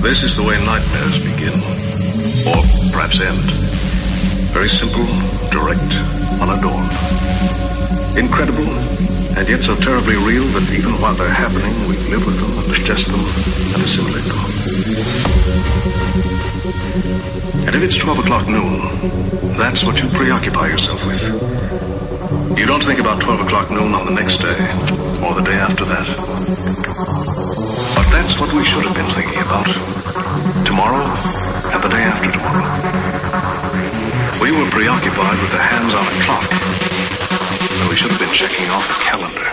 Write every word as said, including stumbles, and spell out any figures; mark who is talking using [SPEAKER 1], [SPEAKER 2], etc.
[SPEAKER 1] This is the way nightmares begin, or perhaps end. Very simple, direct, unadorned. Incredible, and yet so terribly real that even while they're happening, we live with them and digest them and assimilate them. And if it's twelve o'clock noon, that's what you preoccupy yourself with. You don't think about twelve o'clock noon on the next day, or the day after that. But that's what we should have been thinking about. Tomorrow, and the day after tomorrow. We were preoccupied with the hands on a clock, when we should have been checking off the calendar.